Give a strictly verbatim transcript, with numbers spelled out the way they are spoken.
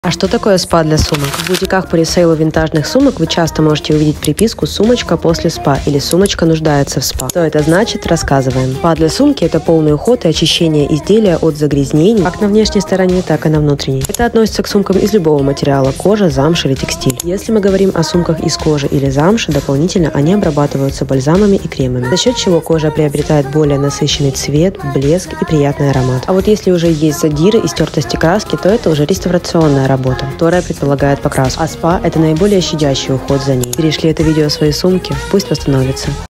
А что такое спа для сумок? В бутиках по ресейлу винтажных сумок вы часто можете увидеть приписку «Сумочка после спа» или «Сумочка нуждается в спа». Что это значит, рассказываем. Спа для сумки – это полный уход и очищение изделия от загрязнений, как на внешней стороне, так и на внутренней. Это относится к сумкам из любого материала – кожа, замша или текстиль. Если мы говорим о сумках из кожи или замши, дополнительно они обрабатываются бальзамами и кремами, за счет чего кожа приобретает более насыщенный цвет, блеск и приятный аромат. А вот если уже есть задиры и стертости краски, то это уже реставрационная работа, которая предполагает покраску. А спа – это наиболее щадящий уход за ней. Перешли это видео в свои сумки, пусть восстановится.